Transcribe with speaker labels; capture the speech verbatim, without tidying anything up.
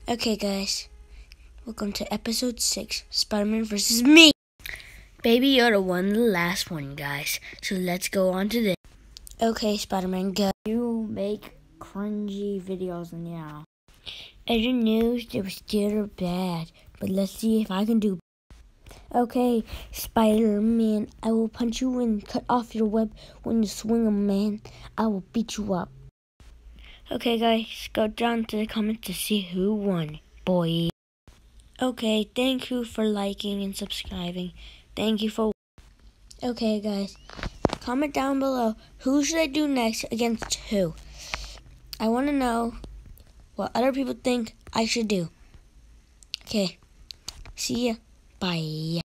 Speaker 1: Okay, guys, welcome to episode six, Spiderman versus me. Baby Yoda won the last one, guys. So let's go on to this. Okay, Spiderman, go.
Speaker 2: You make cringy videos now.
Speaker 1: I didn't know if they were good or bad, but let's see if I can do. Okay, Spider-Man, I will punch you and cut off your web when you swing a man. I will beat you up. Okay, guys, go down to the comments to see who won, boy. Okay, thank you for liking and subscribing. Thank you for. Okay, guys, comment down below who should I do next against who. I want to know what other people think I should do. Okay, see ya. Bye.